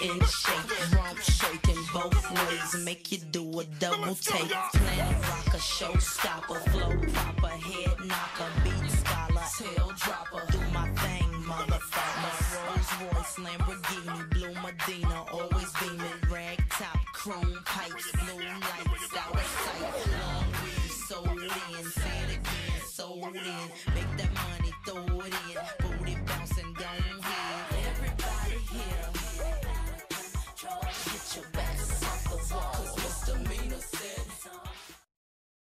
in shape, rump shaking both ways, make you do a double take. Planet rocker, showstopper, flow proper, head knocker, beat scholar, tail dropper. Do my thing, motherfucker. Rolls Royce, Lamborghini, Blue Medina, always beaming, rag top, chrome pipes, blue lights, out of sight. Long weed, sold in, say it again, sold in.